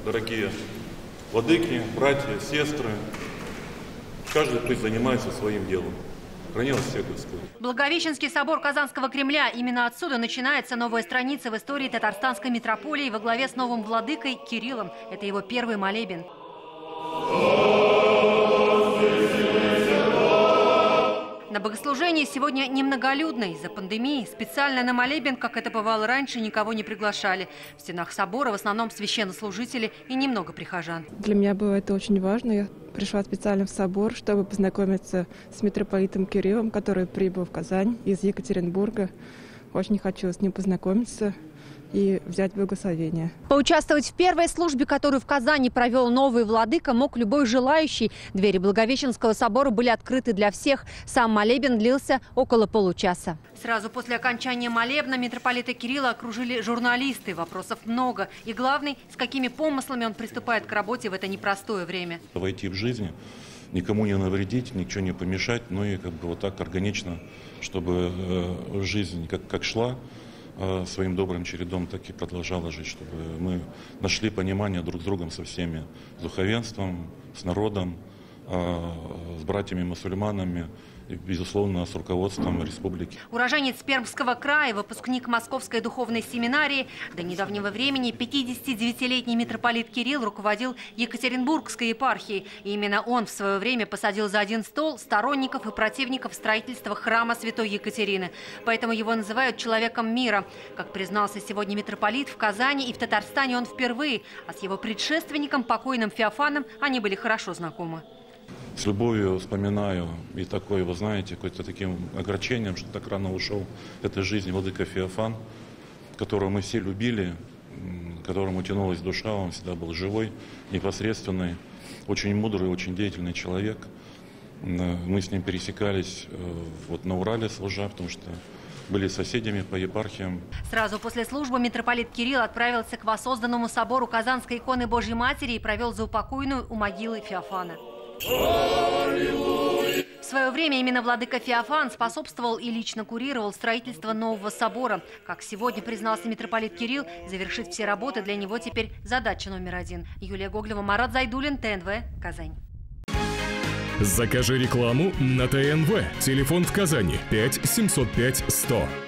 дорогие владыки, братья, сестры. Каждый пусть занимается своим делом. Храни вас всех Господь. Благовещенский собор Казанского Кремля. Именно отсюда начинается новая страница в истории татарстанской митрополии во главе с новым владыкой Кириллом. Это его первый молебен. На богослужении сегодня немноголюдно из-за пандемии. Специально на молебен, как это бывало раньше, никого не приглашали. В стенах собора в основном священнослужители и немного прихожан. Для меня было это очень важно. Я пришла специально в собор, чтобы познакомиться с митрополитом Кириллом, который прибыл в Казань из Екатеринбурга. Очень хочу с ним познакомиться и взять благословение. Поучаствовать в первой службе, которую в Казани провел новый владыка, мог любой желающий. Двери Благовещенского собора были открыты для всех. Сам молебен длился около получаса. Сразу после окончания молебна митрополита Кирилла окружили журналисты. Вопросов много. И главный, с какими помыслами он приступает к работе в это непростое время. Войти в жизнь, никому не навредить, ничего не помешать, но и вот так органично, чтобы жизнь как шла своим добрым чередом, так и продолжала жить, чтобы мы нашли понимание друг с другом, со всеми, с духовенством, с народом, с братьями-мусульманами и, безусловно, с руководством республики. Уроженец Пермского края, выпускник Московской духовной семинарии, до недавнего времени 59-летний митрополит Кирилл руководил Екатеринбургской епархией. И именно он в свое время посадил за один стол сторонников и противников строительства храма Святой Екатерины. Поэтому его называют человеком мира. Как признался сегодня митрополит, в Казани и в Татарстане он впервые, а с его предшественником, покойным Феофаном, они были хорошо знакомы. С любовью вспоминаю и такой, вы знаете, какой-то таким огорчением, что так рано ушел в этой жизни владыка Феофан, которого мы все любили, которому тянулась душа, он всегда был живой, непосредственный, очень мудрый, очень деятельный человек. Мы с ним пересекались на Урале, служа, потому что были соседями по епархиям. Сразу после службы митрополит Кирилл отправился к воссозданному собору Казанской иконы Божьей Матери и провел заупокойную у могилы Феофана. В свое время именно владыка Феофан способствовал и лично курировал строительство нового собора. Как сегодня признался митрополит Кирилл, завершить все работы для него теперь задача номер один. Юлия Гоглева, Марат Зайдуллин, ТНВ, Казань. Закажи рекламу на ТНВ. Телефон в Казани 5 705 100.